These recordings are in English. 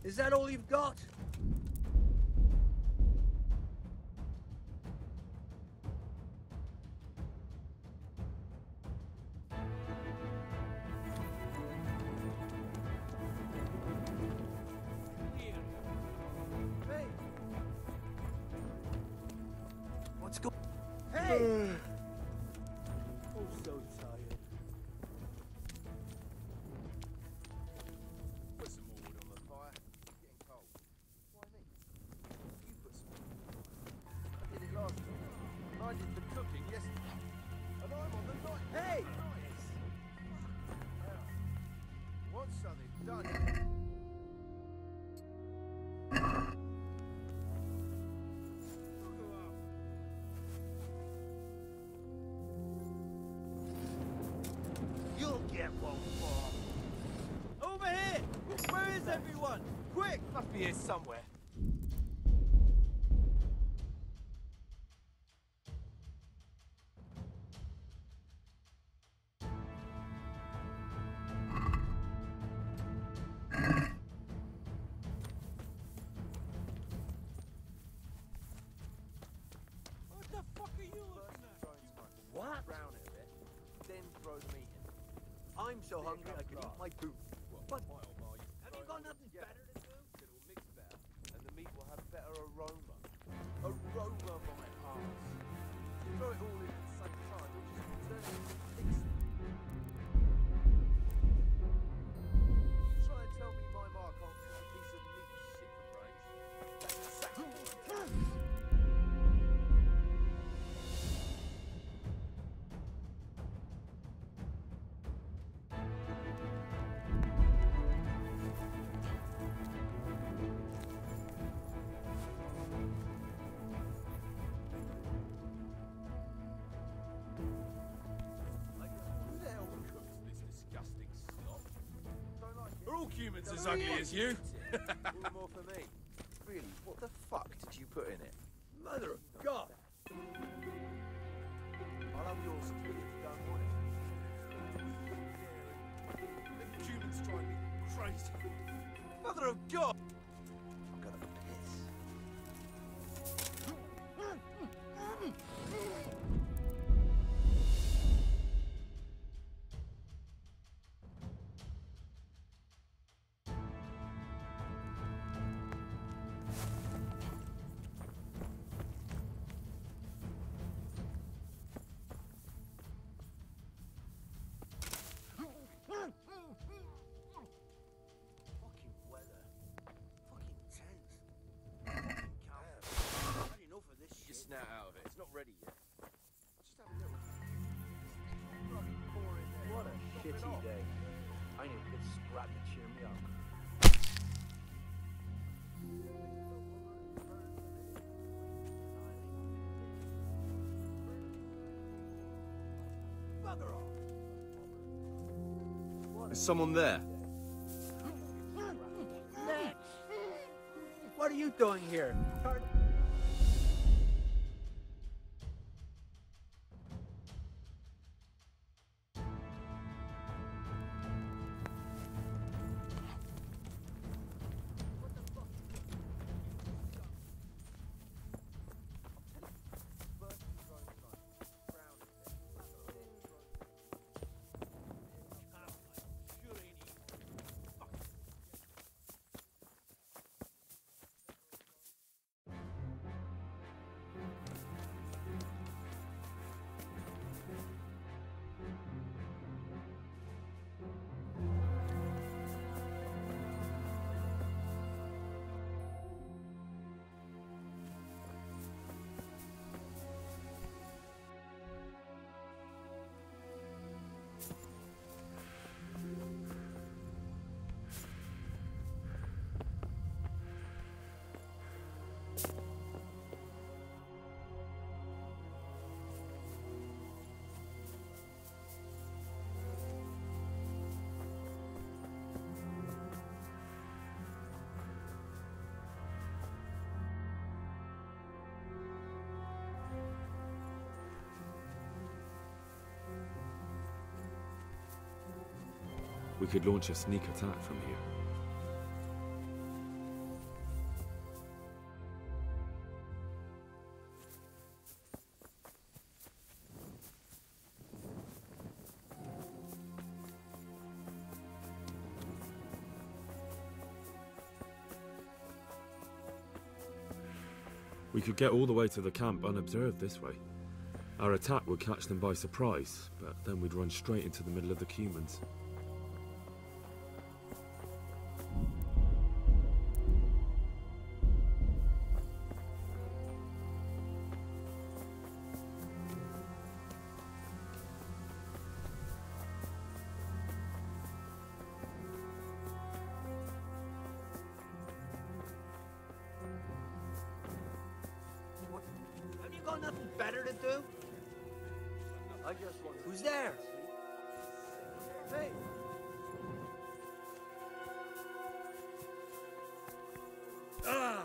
Is that all you've got? Hey! What's going on? Hey! Oh, so tired. Put some more wood on the fire. It's getting cold. Why me? You put some wood on the fire. I did it last time. I did the cooking yesterday. And I'm on the night. Hey! Want something done? You'll get one for. Over here! Where is everyone? Quick! Must be here somewhere. What the fuck are you looking at? What? Brown it a bit, then throw the meat in. I'm so hungry I could eat my boot. But My old ma used to have throw you it got all nothing together. better to do? It will mix better, and the meat will have better aroma. Aroma, my heart. Throw it all in at the same time, which is turn it into pixie. You try and tell me my ma can't cook a piece of meat shit for brains. That's exactly what I'm telling you. Who the hell cooks this disgusting slop? Don't like it. Are all humans as Don't ugly like as you? it. All the more for me. Really, what the fuck did you put in it? Mother of God! I'll have yours if you don't want it. Humans drive me crazy. Mother of God! I'm gonna piss. Fucking weather. Fucking tense. Fucking camp. I've had enough of this Get your shit. snout out of it. It's not ready yet. Just have a little. Bloody pour in there. What a Top it shitty off. day. I need a good scrap to cheer me up. Bugger off. Is someone there? Ned! What are you doing here? We could launch a sneak attack from here. We could get all the way to the camp unobserved this way. Our attack would catch them by surprise, but then we'd run straight into the middle of the humans. Have you got nothing better to do? I just want to... Who's there? Hey! Ah!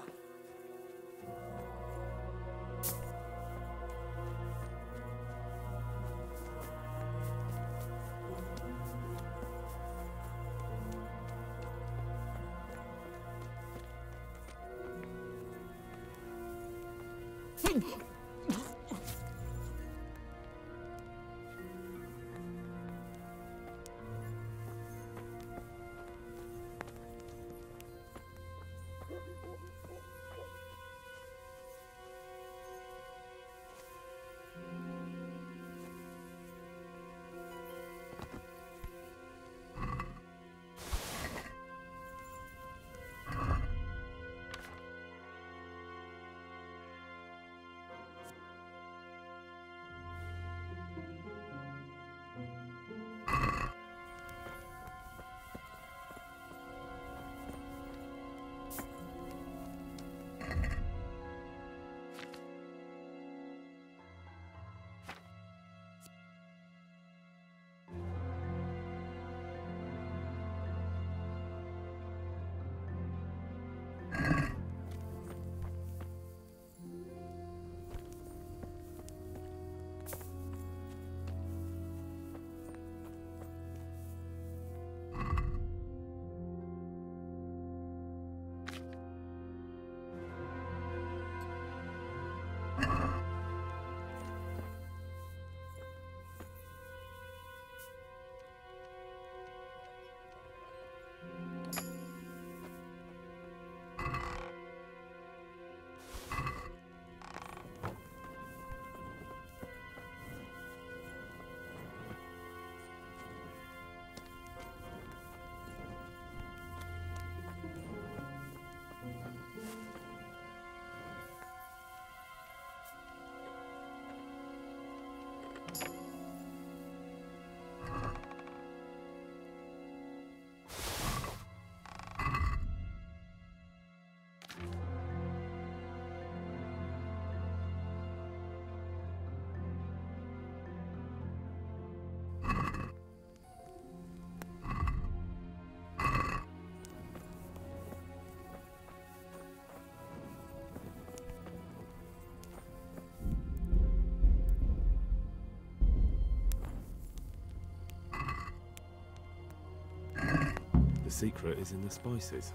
The secret is in the spices.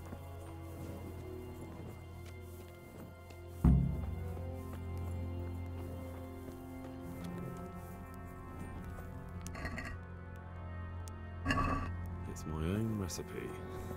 It's my own recipe.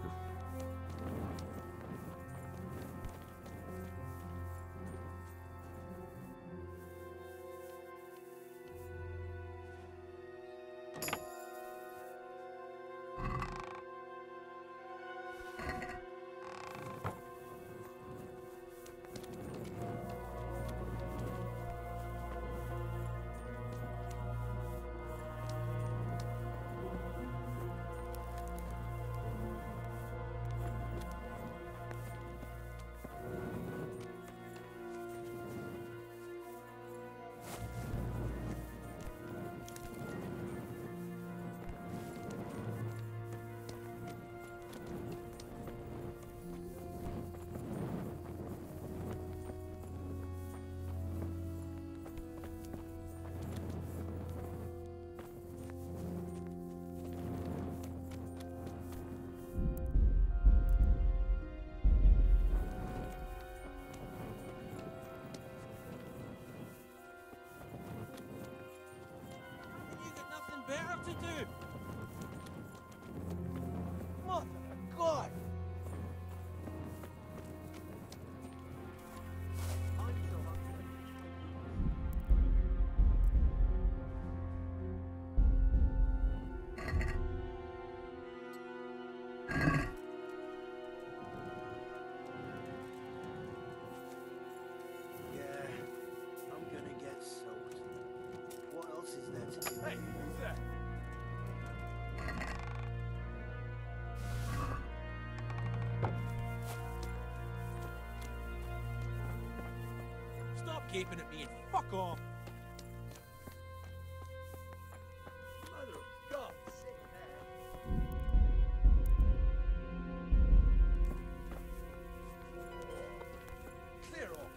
better to do. Mother of God! gaping at me and fuck off. Mother of God, sick man. Clear off.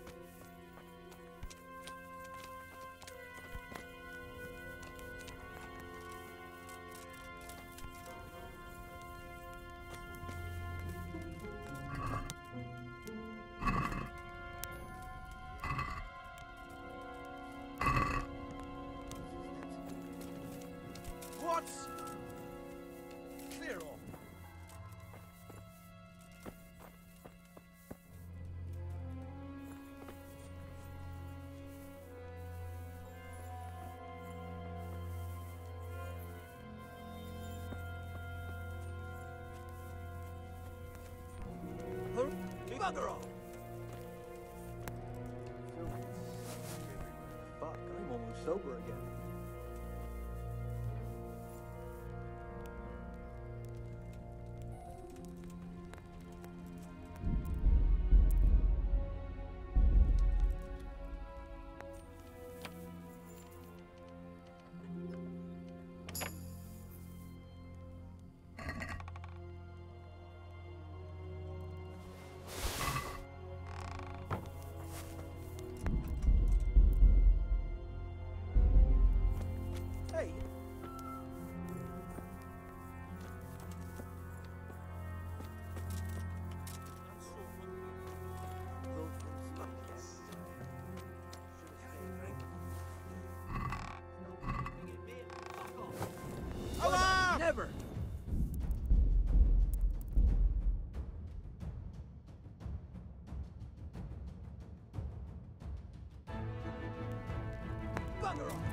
What? Clear off. Bugger off! Fuck, I'm almost sober again. Hey! I'm so hungry. Those things fuck yes. Come on! Never! Bugger off!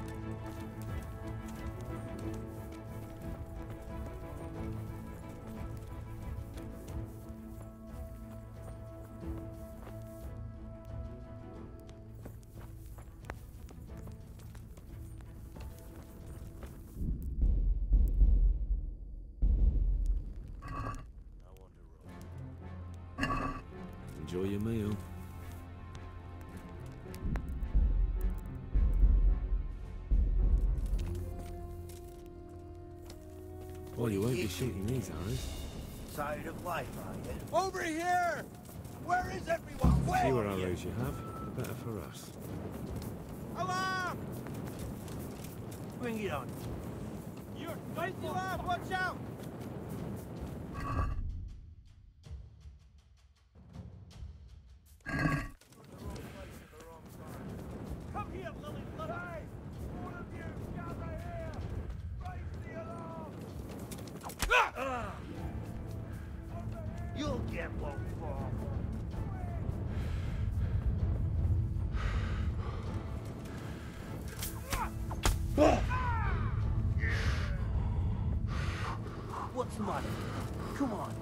Enjoy your meal. Well, you won't be shooting these arrows. Tired of life, are you? Over here! Where is everyone? The Where? fewer arrows you have, the better for us. Alarm! Bring it on. You're right, alarm! Watch out! Come here, Lily Blood! All of you, gather here! Raise the alarm! You'll get one for. What's the matter? Come on.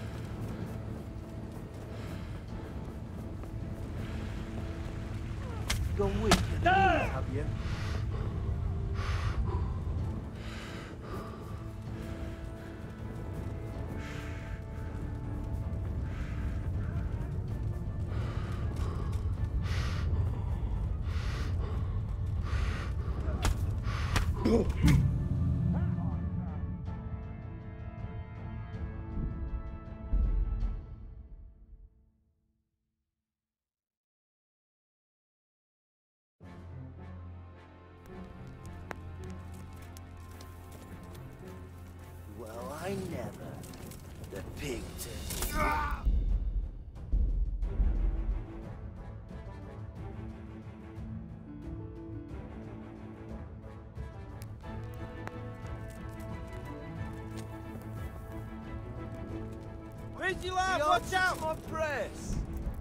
Gone weak, have you? Well, I never. The pig turned. Raise you up! Watch out! My press!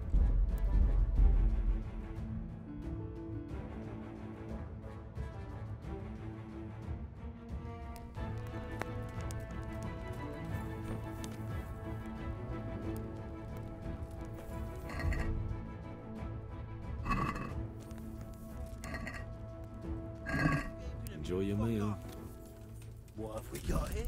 Enjoy your meal. What have we got here?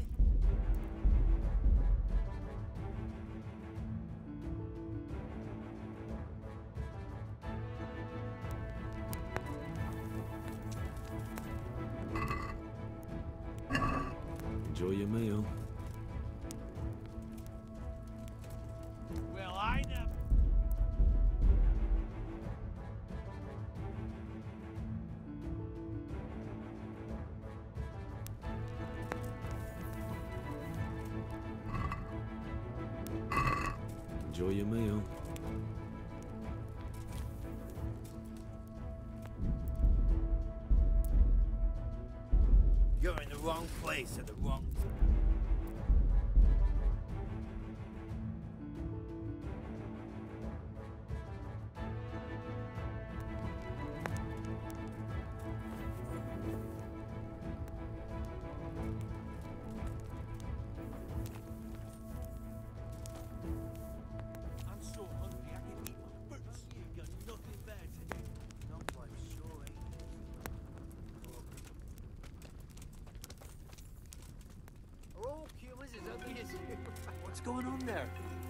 Enjoy your meal. Well, I never. Enjoy your meal. You're in the wrong place at the wrong time. I'm so hungry I can eat my boots. You got nothing better to do. Someplace sure ain't. Are all humans as ugly as you? What's going on there?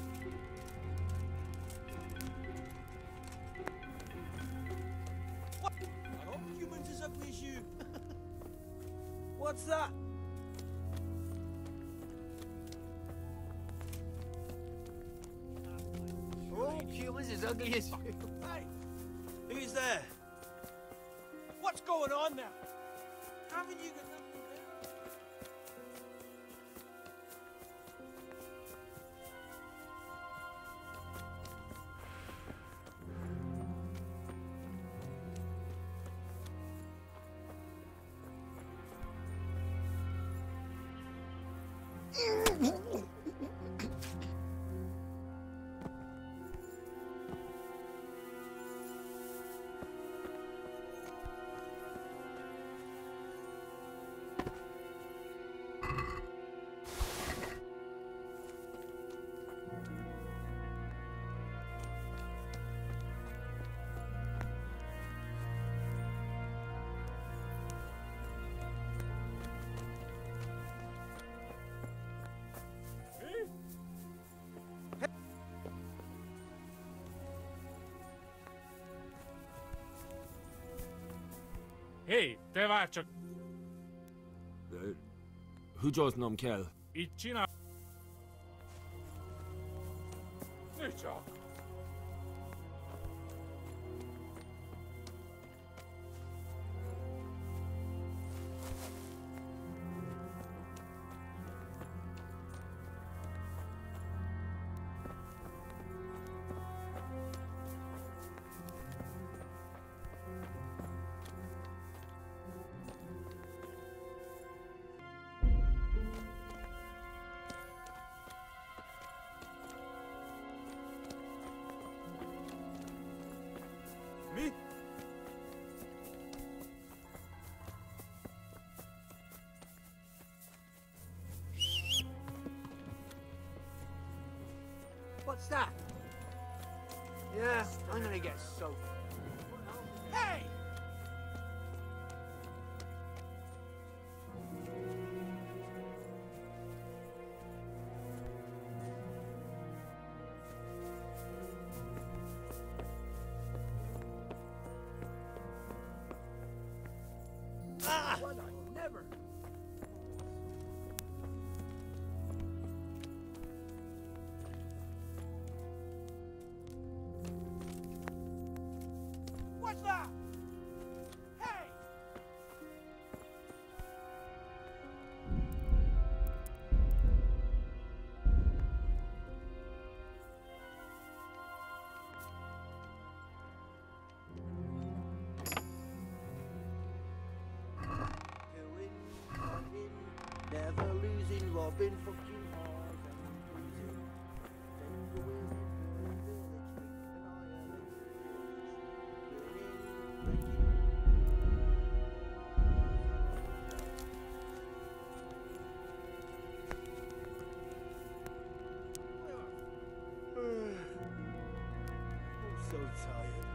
What? Are all humans as ugly as you? What's that? Are all humans as ugly as you? Hey! Who's there? What's going on there? Haven't you got nothing better? Hei, te vár csak Húgyoznom kell. így csinál. Nézd csak! Me? What's that? Yeah, I'm gonna get soaked. Hey! Ah! What? I never. What's that? Hey! Doing, running, never losing, robbing, fucking hard and losing. Then going in the village, making an island. I'm so tired.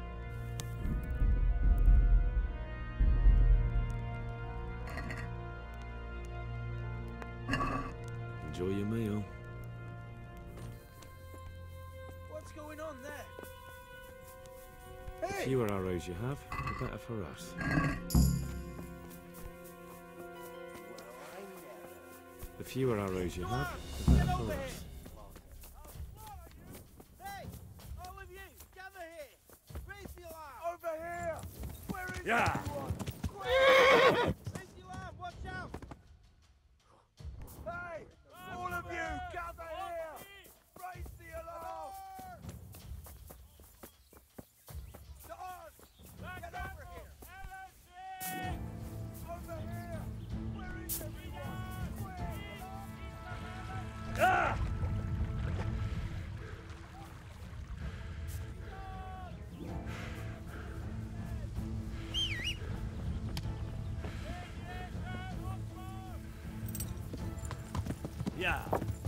Enjoy your meal. What's going on there? Hey! Fewer arrows you have, the better for us. Well, I never. The fewer arrows you have, the better for us. Hey! All of you! Gather here! Raise the alarm! Over here! Where is Yeah. everyone? Raise the alarm! Watch out! Hey! All of you! Gather here! Raise the alarm! Don! Get over here! Over here! Where is everyone? Where? Yeah.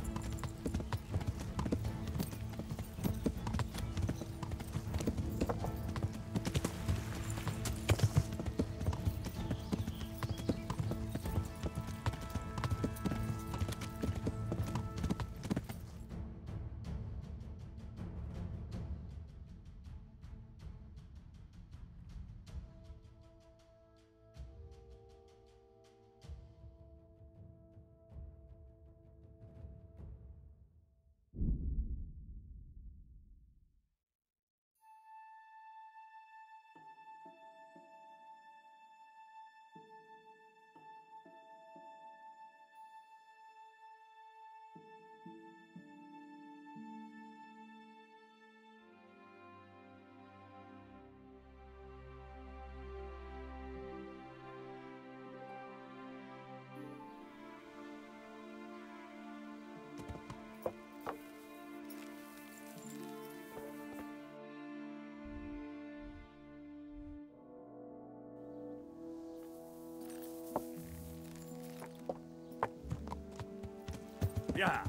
Yeah.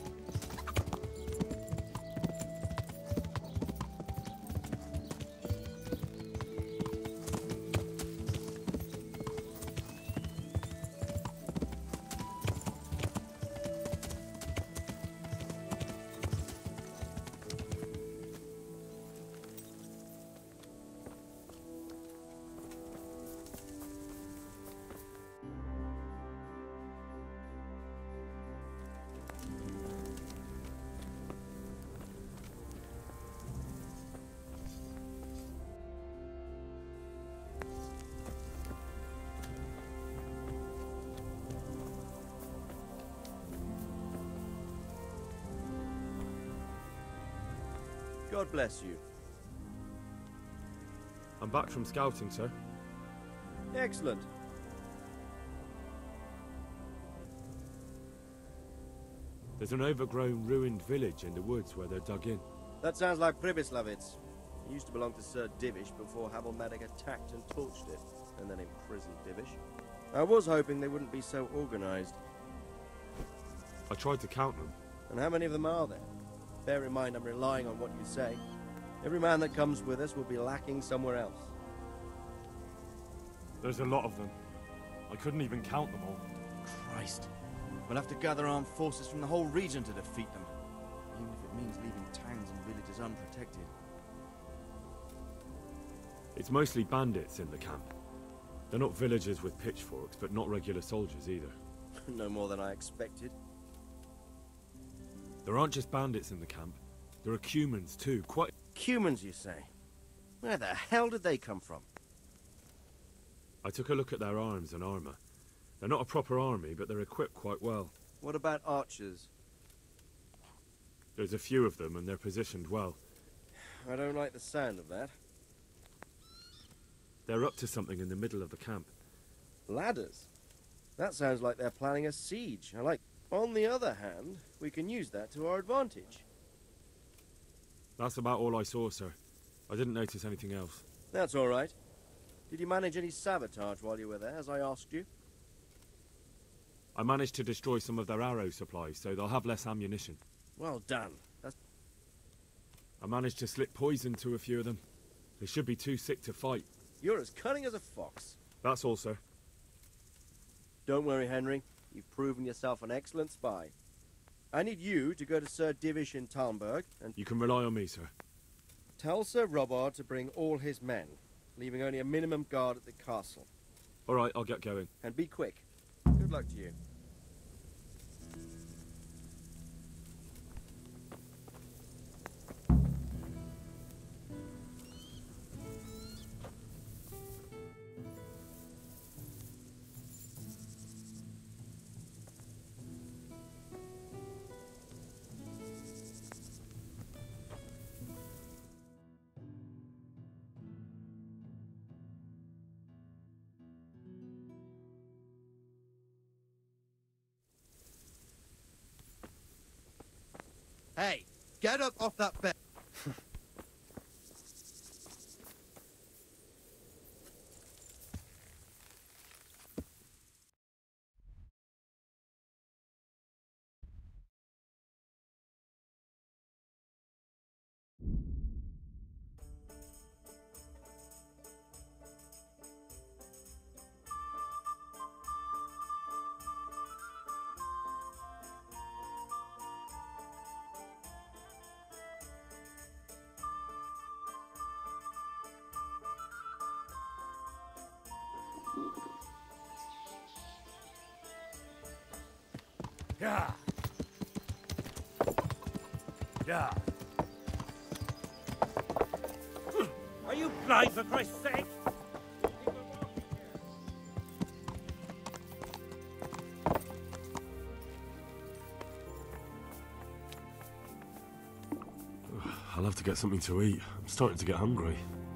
God bless you. I'm back from scouting, sir. Excellent. There's an overgrown, ruined village in the woods where they're dug in. That sounds like Pribyslavitz. It used to belong to Sir Divish before Havelmatic attacked and torched it, and then imprisoned Divish. I was hoping they wouldn't be so organized. I tried to count them. And how many of them are there? Bear in mind I'm relying on what you say. Every man that comes with us will be lacking somewhere else. There's a lot of them. I couldn't even count them all. Christ. We'll have to gather armed forces from the whole region to defeat them. Even if it means leaving towns and villages unprotected. It's mostly bandits in the camp. They're not villagers with pitchforks, but not regular soldiers either. No more than I expected. There aren't just bandits in the camp. There are Cumans too, quite... Cumans, you say? Where the hell did they come from? I took a look at their arms and armor. They're not a proper army, but they're equipped quite well. What about archers? There's a few of them, and they're positioned well. I don't like the sound of that. They're up to something in the middle of the camp. Ladders? That sounds like they're planning a siege. On the other hand, we can use that to our advantage. That's about all I saw, sir. I didn't notice anything else. That's all right. Did you manage any sabotage while you were there, as I asked you? I managed to destroy some of their arrow supplies, so they'll have less ammunition. Well done. I managed to slip poison to a few of them. They should be too sick to fight. You're as cunning as a fox. That's all, sir. Don't worry, Henry. You've proven yourself an excellent spy. I need you to go to Sir Divish in Talmberg and... You can rely on me, sir. Tell Sir Robard to bring all his men, leaving only a minimum guard at the castle. All right, I'll get going. And be quick. Good luck to you. Hey, get up off that bed. Yeah. Yeah. Are you blind, for Christ's sake? I'll have to get something to eat. I'm starting to get hungry.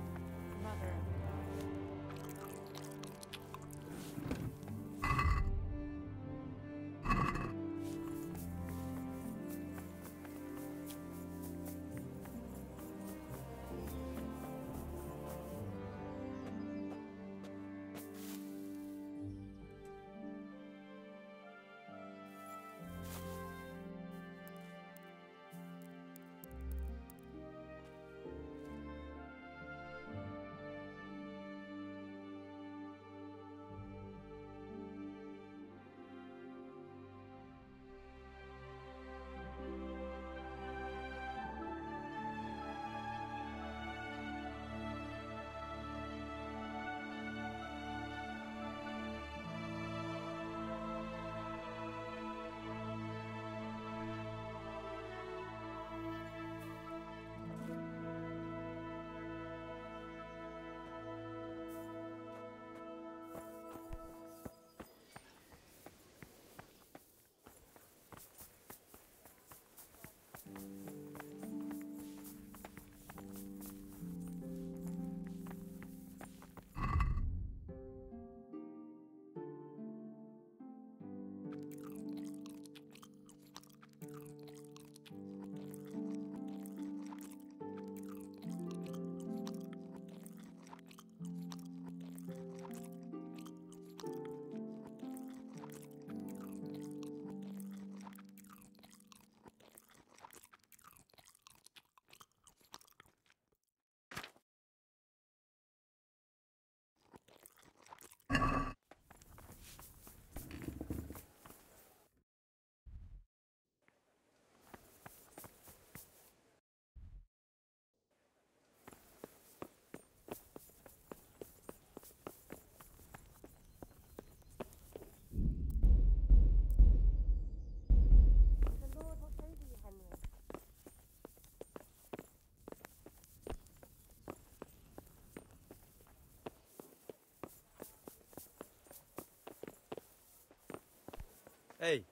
Hey.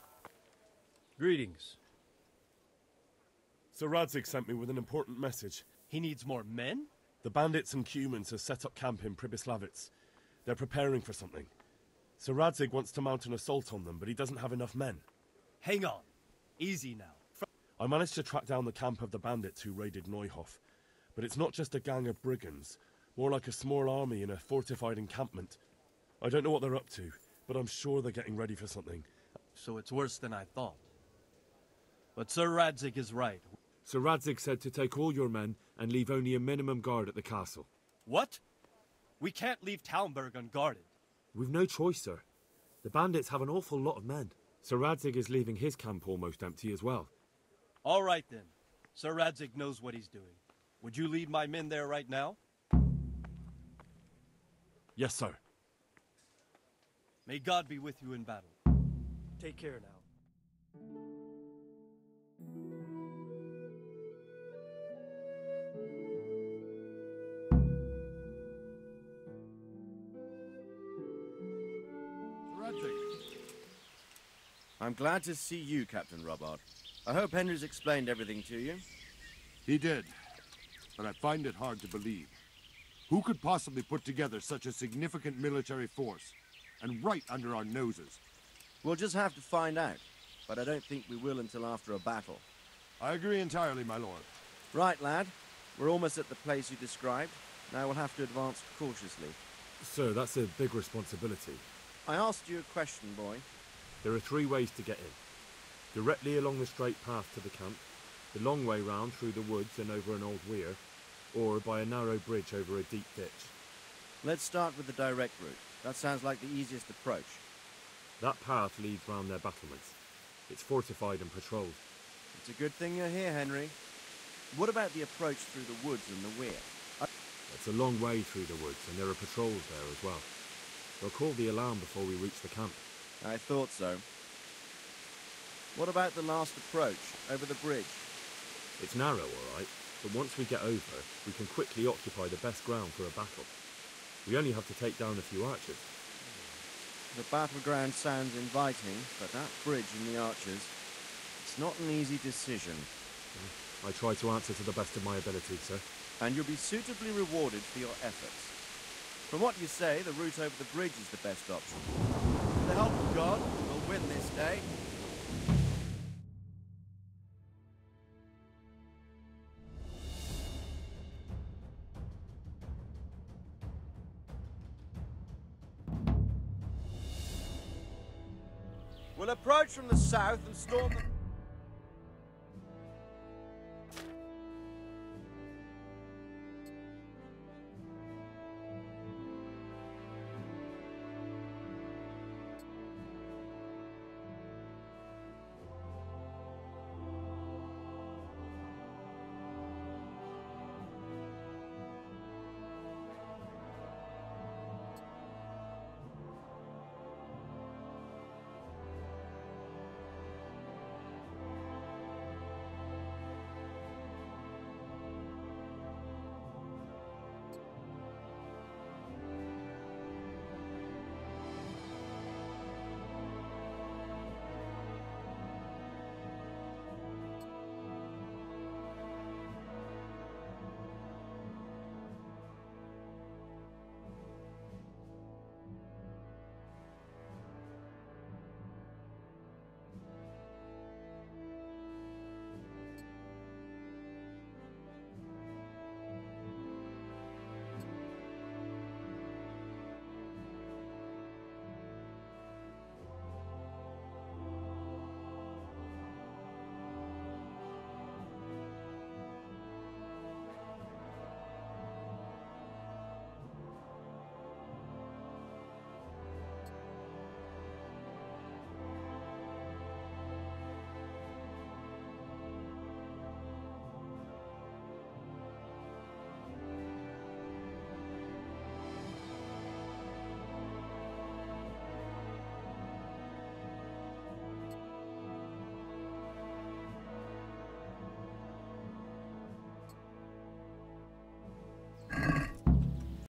Greetings. Sir Radzig sent me with an important message. He needs more men? The bandits and humans have set up camp in Pribyslavitz. They're preparing for something. Sir Radzig wants to mount an assault on them, but he doesn't have enough men. Hang on. Easy now. I managed to track down the camp of the bandits who raided Neuhof. But it's not just a gang of brigands, more like a small army in a fortified encampment. I don't know what they're up to, but I'm sure they're getting ready for something. So it's worse than I thought. But Sir Radzig is right. Sir Radzig said to take all your men and leave only a minimum guard at the castle. What? We can't leave Talmberg unguarded. We've no choice, sir. The bandits have an awful lot of men. Sir Radzig is leaving his camp almost empty as well. All right then. Sir Radzig knows what he's doing. Would you lead my men there right now? Yes, sir. May God be with you in battle. Take care now. I'm glad to see you, Captain Robard. I hope Henry's explained everything to you. He did, but I find it hard to believe. Who could possibly put together such a significant military force, and right under our noses? We'll just have to find out, but I don't think we will until after a battle. I agree entirely, my lord. Right, lad. We're almost at the place you described. Now we'll have to advance cautiously. Sir, that's a big responsibility. I asked you a question, boy. There are 3 ways to get in. Directly along the straight path to the camp, the long way round through the woods and over an old weir, or by a narrow bridge over a deep ditch. Let's start with the direct route. That sounds like the easiest approach. That path leads round their battlements. It's fortified and patrolled. It's a good thing you're here, Henry. What about the approach through the woods and the weir? It's a long way through the woods, and there are patrols there as well. They'll call the alarm before we reach the camp. I thought so. What about the last approach, over the bridge? It's narrow, all right, but once we get over, we can quickly occupy the best ground for a battle. We only have to take down a few archers. The battleground sounds inviting, but that bridge and the archers, it's not an easy decision. I try to answer to the best of my ability, sir. And you'll be suitably rewarded for your efforts. From what you say, the route over the bridge is the best option. With the help of God, we'll win this day. We'll approach from the south and storm the...